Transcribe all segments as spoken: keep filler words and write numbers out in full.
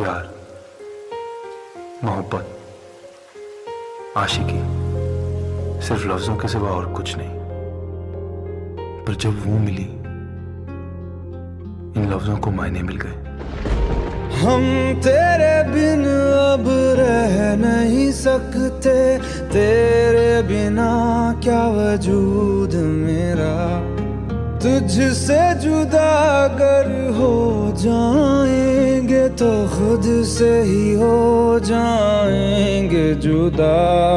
प्यार, मोहब्बत, आशिकी सिर्फ लफ्जों के सिवा और कुछ नहीं। पर जब वो मिली, इन लफ्जों को मायने मिल गए। हम तेरे बिन अब रह नहीं सकते, तेरे बिना क्या वजूद मेरा। तुझसे जुदा अगर हो जाएंगे तो खुद से ही हो जाएंगे जुदा।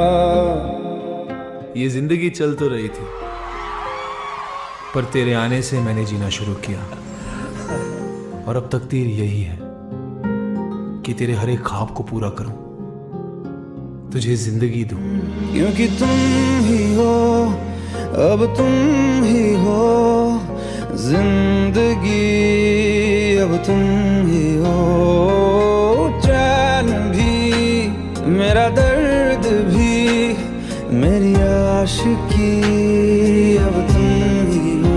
ये जिंदगी चल तो रही थी, पर तेरे आने से मैंने जीना शुरू किया। और अब तकदीर यही है कि तेरे हर एक ख्वाब को पूरा करूं, तुझे जिंदगी दूं। क्योंकि तुम ही हो, अब तुम ही हो जिंदगी, अब तुम ही हो। चैन भी, मेरा दर्द भी, मेरी आशिकी, अब तुम ही हो।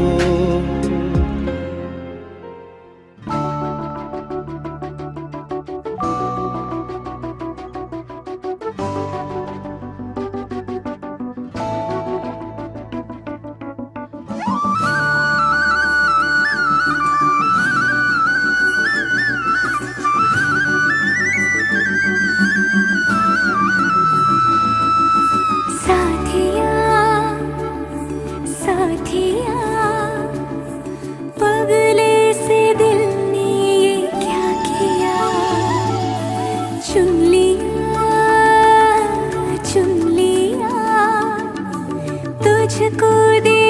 तुझको दे